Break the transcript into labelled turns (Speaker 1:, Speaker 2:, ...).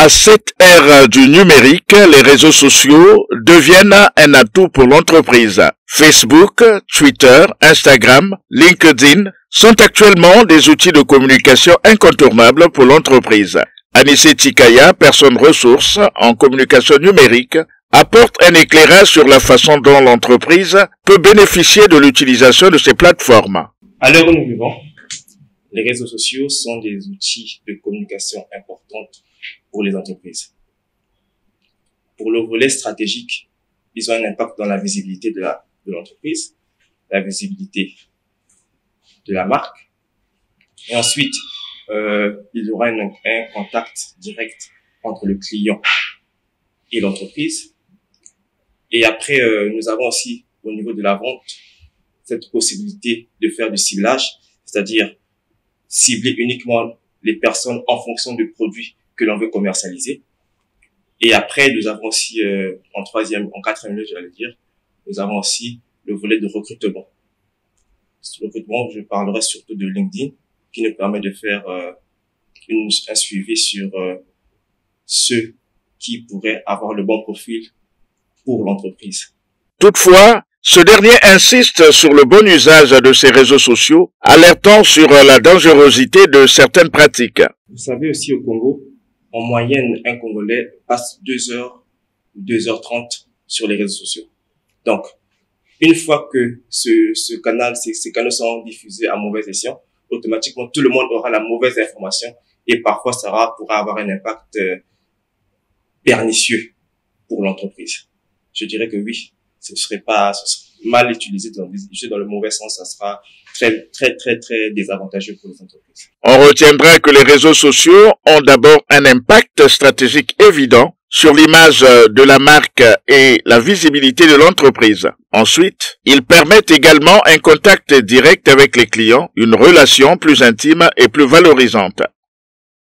Speaker 1: À cette ère du numérique, les réseaux sociaux deviennent un atout pour l'entreprise. Facebook, Twitter, Instagram, LinkedIn sont actuellement des outils de communication incontournables pour l'entreprise. Anissé Tikaya, personne ressource en communication numérique, apporte un éclairage sur la façon dont l'entreprise peut bénéficier de l'utilisation de ces plateformes.
Speaker 2: À l'heure où nous vivons, les réseaux sociaux sont des outils de communication importants pour les entreprises. Pour le volet stratégique, ils ont un impact dans la visibilité de l'entreprise, la visibilité de la marque, et ensuite, il y aura un contact direct entre le client et l'entreprise. Et après, nous avons aussi, au niveau de la vente, cette possibilité de faire du ciblage, c'est-à-dire cibler uniquement les personnes en fonction du produit que l'on veut commercialiser. Et après, nous avons aussi, en quatrième lieu, j'allais dire, nous avons aussi le volet de recrutement. Ce recrutement, je parlerai surtout de LinkedIn, qui nous permet de faire un suivi sur ceux qui pourraient avoir le bon profil pour l'entreprise.
Speaker 1: Toutefois, ce dernier insiste sur le bon usage de ces réseaux sociaux, alertant sur la dangerosité de certaines pratiques.
Speaker 2: Vous savez aussi au Congo, en moyenne, un Congolais passe 2 heures ou 2h30 sur les réseaux sociaux. Donc, une fois que ces canaux sont diffusés à mauvais escient, automatiquement, tout le monde aura la mauvaise information et parfois, ça pourra avoir un impact pernicieux pour l'entreprise. Je dirais que oui, ce serait mal utilisé dans le mauvais sens, ça sera très désavantageux pour les entreprises.
Speaker 1: On retiendra que les réseaux sociaux ont d'abord un impact stratégique évident sur l'image de la marque et la visibilité de l'entreprise. Ensuite, ils permettent également un contact direct avec les clients, une relation plus intime et plus valorisante.